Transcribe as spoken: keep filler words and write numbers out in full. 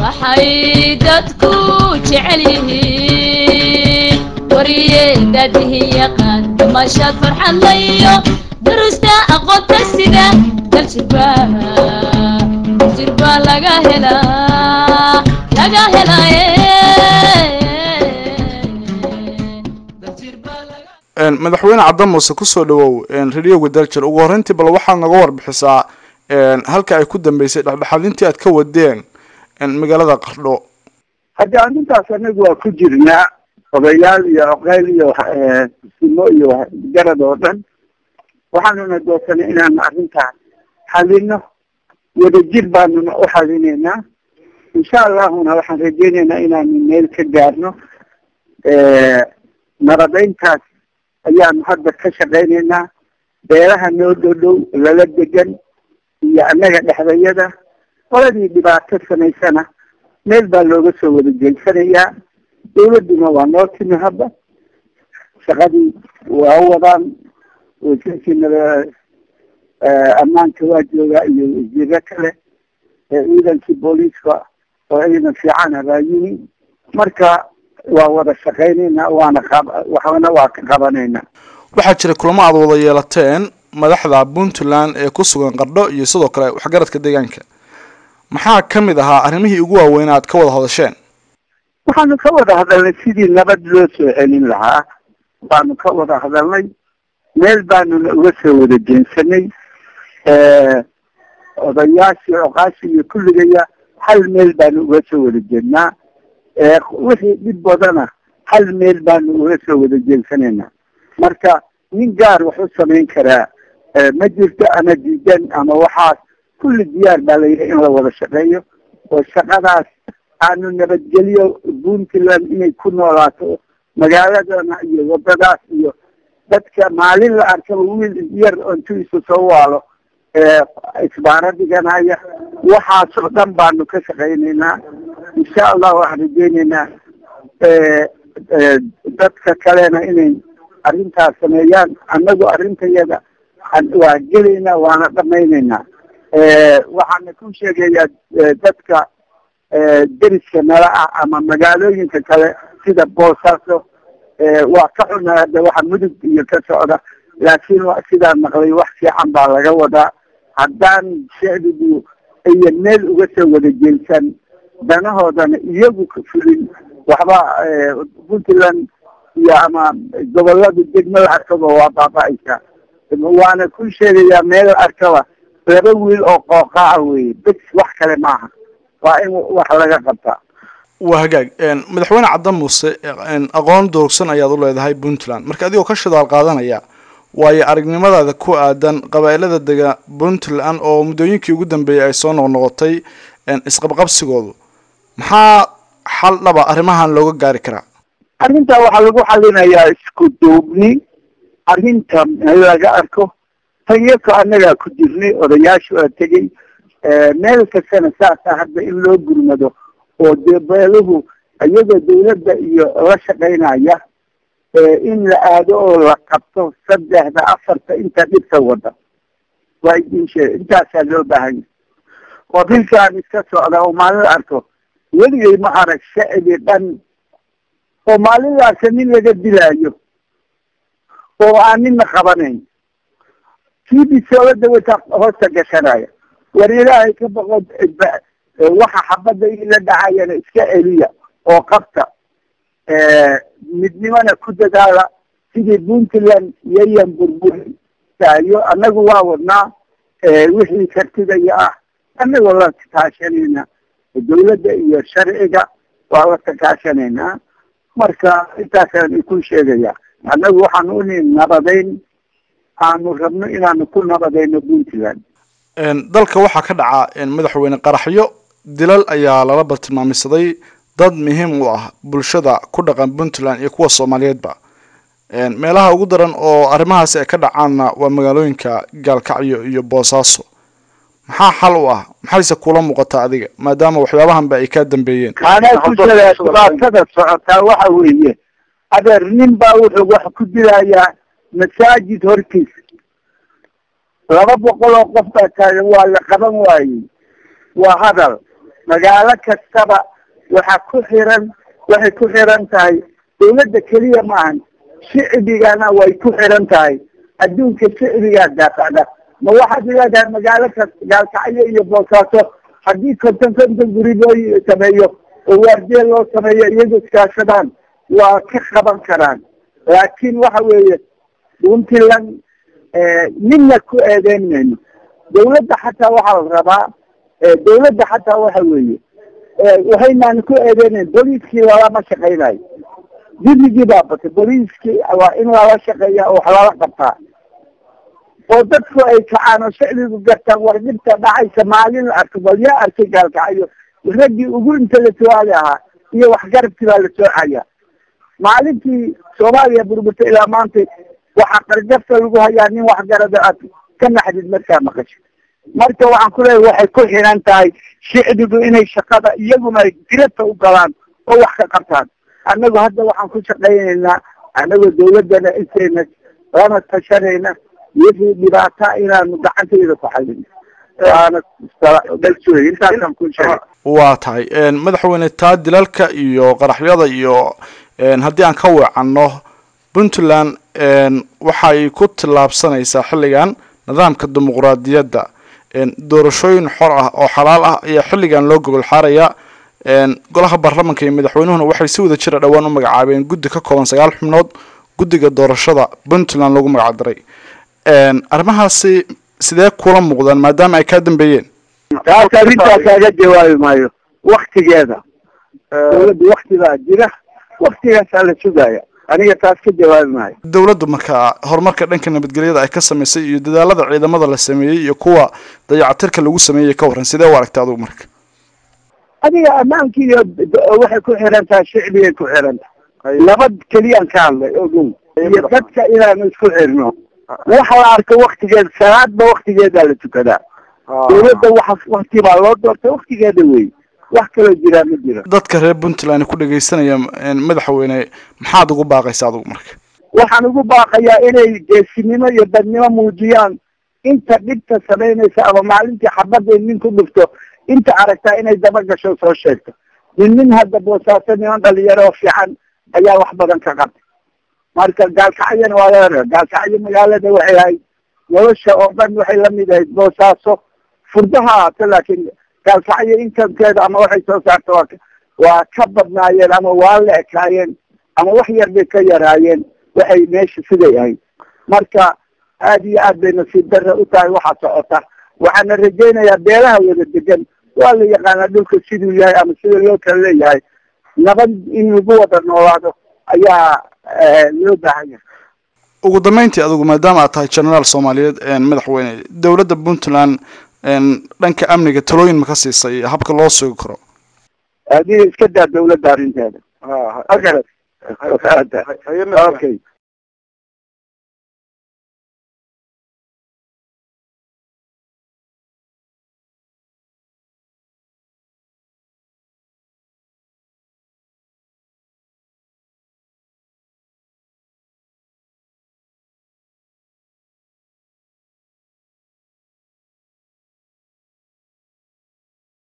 waxay dadku jecel yihiin wariyadadihi yaqaan mashaad farxad layo darusta aqoonta sida daljirba daljirba laga helaa laga helaaye een madaxweyne Cabdi Muuse ku soo dhawow een radio daljir ugu horeyntii bal waxa naga warbixisaa een halka ay ku dambeysay dhaxdhaxadintii aad ka wadeen een magaalada Qardho hadda intaas anagu waa ku jirnaa odayaal iyo oqayl iyo simo iyo garad oo dhan waxaanuna doonay inaan arrinta xalino wadajir baanu u xalineynaa insha Allahna waxaan rajaynaynaa inaan meel ka gaarno ee naradeyntaas ayaan hadda ka shaqeynaynaa beeraha noo dhow lala degan iyo anaga dhexdayada qoladii dhibaato samaysana meel baa looga soo wada jeensanayaa dawladuna waa noo timi hadda shaqadii waa wadaan wasiirkiina ammaanka waa joogaa iyo wasiiro kale ciidankii booliiska oo ciidan fiican baa yimi marka waa wada shaqeynaynaa waana waxaana waa ka qabanaynaa waxaa jira kulamo aad wada yeelateen madaxda Puntland ee ku sugan Qardho iyo sidoo kale waxgaradka deegaanka maxaa kamid ahaa arrimihii ugu waaweyn aad ka wada hadasheen waxaanu ka wada hadalnay sidii nabad loo soo celin lahaa baanu ka wada hadalnay meel baanu uga soo wada jeensanay ee odayaashii oqaashi iyo kulligaya hal meel baanu uga soo wada jeednaa ee wixii dhib badana hal meel baanu uga soo wada jeensanaynaa marka nin gaar wax u samayn karaa ma jirto ama diidan ama waxaas kulli diyaar baa layidhi in la wada shaqeeyo oo shaqadaas aanu nabadgeliyo Puntland inay ku noolaato magaaladana iyo wadadaas iyo dadka maalin la arko wiil yar oo intuu soo waalo ee isbaaradiganaya waxaas oo dhan baanu ka shaqeynaynaa insha Allah waxaan rajaynaynaa ee dadka kalena inay arrintaas sameeyaan annagu arrintayada waa gelaynaa waana dhamaynaynaa ee waxaan ku sheegayaa dadka deriska nala ah ama magaalooyinka kale sida Boosaaso ee waa ka xunaa waxa mudug iyo ka socda laakiin waa sidaan maqlay wax fiican baa laga wadaa haddaan shacbigu ay meel uga soo wada jeelsan danahoodana iyagu ka fulin waxba Puntland iyo ama gobolada degmada arkaba waa baaba'aysa waana ku sheegayaa meel arkaba laba wiil oo qooqaa weey bas wax kale maaha waa in wax laga qabtaa waa hagaag een madaxweyne Cabdi Muuse een aqoon doogsan ayaad u leedahay Puntland marka adigoo ka shidaal qaadanaya waayo aragnimadaada ku aadan qabaylada dega Puntland oo muddooyinkii ugu dambeeyay ay soo noqnoqotay een isqabqabsigoodu maxaa xal dhaba arrimahan looga gaari karaa arrinta waxa lagu xalinayaa isku duubni arrinta laga arko tayaka anaga ku jirnay odayaashu ay tagay meel kastana saasa hadda in loo gurmado oo deebaluhu ayada dawladda iyo la shaqeynaya in la aado oo la qabto saddexda afarta inta dhibta wada waa idin sheeg intaasaa loo baahan yahay oo bilkaan iska socda oo maalin arko weligay ma arag shacbi dhan oo maalin arka nin laga dilaayo oo aan nina qabanayn kii bisoolada wata hoosta gashanaya war ilaahay ka boqo waxa xabada ila dhacayana iska celiya oo qabta midnimana ku dadaala sidii Puntland yayan burburi taayo anagu waa wadnaa wixii kartidaya ah anagu la taashanayna dawladda iyo sharciga waa la taashanayna marka intaasaan ku sheegaya anagu waxaan u nabadeyn aanu rabno inaan ku nabadeyno Puntland een dalka waxa ka dhaca in madaxweyne qaraxyo dilal ayaa lala bartilmaamay dad muhiim u ah bulshada ku dhaqan Puntland iyo kuwa Soomaaliyeedba een meelaha ugu daran oo arrimahaas ay ka dhacaanna waa magaalooyinka Gaalkacyo iyo Boosaaso maxaa xal u ah maxayse kula muuqata adiga maadaama waxyaabahan ba ay ka dambeeyeen kana ku jira dhibaatada socota waxa weeye adeer nin baa wuxuu wax ku dilayaa masaajid hortiisa laba boqol oo qof baa taagan waa la qaban waayey waa hadal magaalo kastaba waxaa ku xiran waxay ku xiran tahay dawladda keliya maahan shicbigana way ku xiran tahay adduunka shicbigaa daafacda ma waxaad leedahay magaalo kasta gaalkacyo iyo boosaaso haddii konton konton guri loo sameeyo oo waardiye loo sameeyo iyagu iskaashadaan waa ka qaban karaan laakiin waxa weeye puntland midna ku eedeyn mayno dawladda xataa waxaa la rabaa dawladda xataa waxa weeye waxaynaan ku eedeynayn booliiskii lalama shaqaynayo dirigii baa batay booliiskii waa in lala shaqeeya oo wax lala qabtaa oo dadku ay kacaan oo shicbigu gartaan war dhibta dhacaysa maalin la arko bal yaa arkay gaalkacyo raggii ugu intellectuaali ahaa iyo waxgarabkii baa la soocaya maalintii soomaaliya burburta ilaa maanta waxaa qargafta lagu hayaa nin waxgarada aad ka naxdid markaa maqasho marka waxaan ku leeyahay waxay ku xiran tahay shicbigu inay shaqada iyaguna ay dirata u galaan oo wax ka qabtaan annagu hadda waxaan ku shaqaynaynaa annagoo dawladdana intayna lana tashanayna wixii dhibaata inaanu gacantayda ku xalino waana intaasaan ku sheegay waa tahay madaxweyne taa dilalka iyo qaraxyada iyo haddii aan ka weecanno puntland waxay ku tillaabsanaysaa xilligan nidaamka dimuqraadiyadda doorashooyin xor ah oo xalaal ah ayaa xilligan loo gogol xaaraya golaha baarlamanka iyo madaxweynuhuna waxay si wada jira dhowaan u magacaabeen guddi ka kooban sagaal xubnood guddiga doorashada puntland loogu magac diray arrimahaasi sidee kula muuqdaan maadaama ay kaa dambeeyeen taas arrintaa kaaga jawaabi maayo waktigeeda dawladda wakti baa jira waktigaasaa la sugaya aniga taas ka jawaabi maayo dawladdu marka horumarka dhanka nabadgelyada ay ka samaysay iyo dadaalada ciidamada la sameeyey iyo kuwa dayacatirka lagu sameeyey ka warran sidee u aragta adigu marka adiga ammaankii iyo waxay ku xiran tahay shicbigay ku xiran tahay nabad keliyaan ka hadlay ogow iyo dadka inaanu isku xirno waxa la arko waktigeeda salaadba waktigeedaa la tukadaa dawladda waxa wakti baa loo doortay waktigeeda wey wax kaloo jiraa ma jiro dadka reer puntland ku dhagaysanaya madaxweyne maxaad ugu baaqaysa adigu marka waxaan ugu baaqayaa inay geesinimo iyo dadnimo muujiyaan inta dhibta samaynaysa ama maalintii xabadda nin ku dhufto inta aragtaa inay daba gasho soo sheegto nin nin hadda boosaaso niman dhalinyaro oo fiican ayaa wax badan ka qabtay marka gaalkacyana waa leedahay gaalkacyo magaalada waxay ahayd nolosha oo dhan waxay lamid ahayd boosaaso furdaha ahaato laakiin gaalkacyo inkamkeeda ama waxay soo saarta waa waa ka badnaayeen ama waa la ekaayeen ama wax yar bay ka yaraayeen waxay meesha siday ahayd marka aada iyo aad bay nasiib darra u tahay waxaa socota waxaana rajaynayaa beelaha wada degan waa la yaqaanaa dhulka siduu yahay ama sida loo kala leeyahay nabad in lagu wada noolaado ayaa loo baahan yahay ugu dambeyntii adigu maadaama aad tahay generaal soomaaliyeed madaxweyne dawladda puntland dhanka amniga talooyin ma ka siisay habka loo sugi karo adiga iska daa dawladda arrinteeda okay